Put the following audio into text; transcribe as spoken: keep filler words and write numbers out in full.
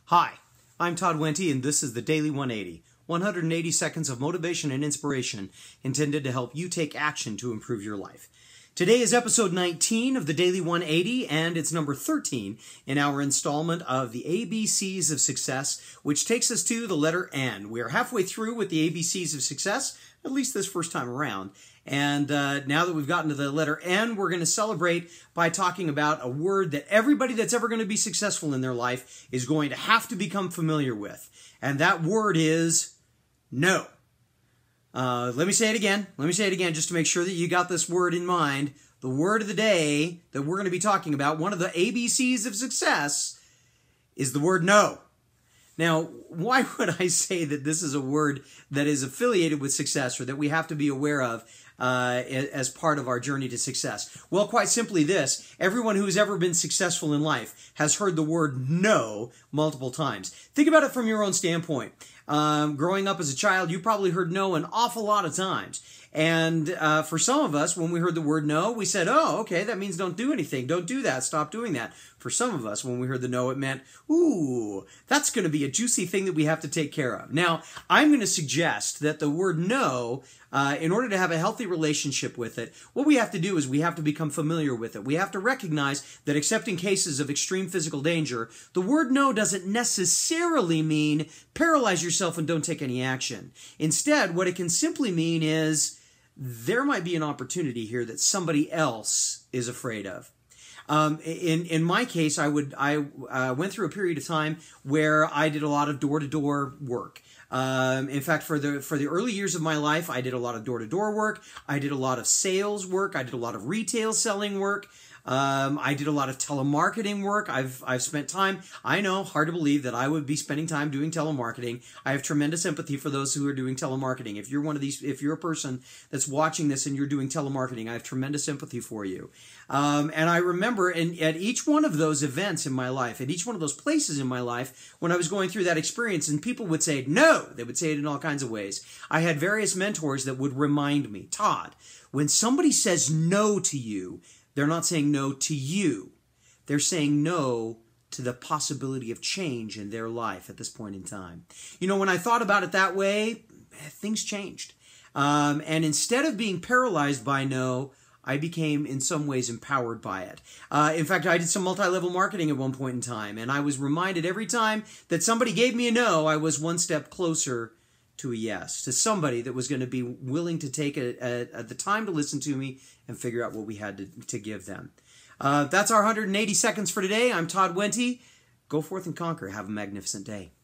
Hi, I'm Todd Wente, and this is the Daily one eighty. one hundred eighty seconds of motivation and inspiration intended to help you take action to improve your life. Today is episode nineteen of the Daily one eighty, and it's number thirteen in our installment of the A B Cs of Success, which takes us to the letter N. We are halfway through with the A B Cs of Success, at least this first time around. And uh, now that we've gotten to the letter N, we're going to celebrate by talking about a word that everybody that's ever going to be successful in their life is going to have to become familiar with. And that word is no. Uh, let me say it again. Let me say it again just to make sure that you got this word in mind. The word of the day that we're going to be talking about, one of the A B Cs of success, is the word no. Now, why would I say that this is a word that is affiliated with success or that we have to be aware of uh, as part of our journey to success? Well, quite simply this. Everyone who's ever been successful in life has heard the word no multiple times. Think about it from your own standpoint. Um, growing up as a child, you probably heard no an awful lot of times. And uh, for some of us, when we heard the word no, we said, oh, okay, that means don't do anything. Don't do that. Stop doing that. For some of us, when we heard the no, it meant, ooh, that's going to be a juicy thing that we have to take care of. Now, I'm going to suggest that the word no, uh, in order to have a healthy relationship with it, what we have to do is we have to become familiar with it. We have to recognize that except in cases of extreme physical danger, the word no doesn't necessarily mean paralyze yourself and don't take any action. Instead, what it can simply mean is there might be an opportunity here that somebody else is afraid of. Um, in in my case, I would I uh, went through a period of time where I did a lot of door-to-door work. Um, in fact, for the for the early years of my life, I did a lot of door-to-door work. I did a lot of sales work. I did a lot of retail selling work. Um, I did a lot of telemarketing work. I've I've spent time. I know, hard to believe that I would be spending time doing telemarketing. I have tremendous empathy for those who are doing telemarketing. If you're one of these, if you're a person that's watching this and you're doing telemarketing, I have tremendous empathy for you. Um, and I remember, in, at each one of those events in my life, at each one of those places in my life, when I was going through that experience, and people would say no, they would say it in all kinds of ways. I had various mentors that would remind me, Todd, when somebody says no to you, they're not saying no to you. They're saying no to the possibility of change in their life at this point in time. You know, when I thought about it that way, things changed. Um, and instead of being paralyzed by no, I became in some ways empowered by it. Uh, in fact, I did some multi-level marketing at one point in time, and I was reminded every time that somebody gave me a no, I was one step closer to a yes, to somebody that was going to be willing to take a, a, a, the time to listen to me and figure out what we had to, to give them. Uh, that's our one hundred eighty seconds for today. I'm Todd Wente. Go forth and conquer. Have a magnificent day.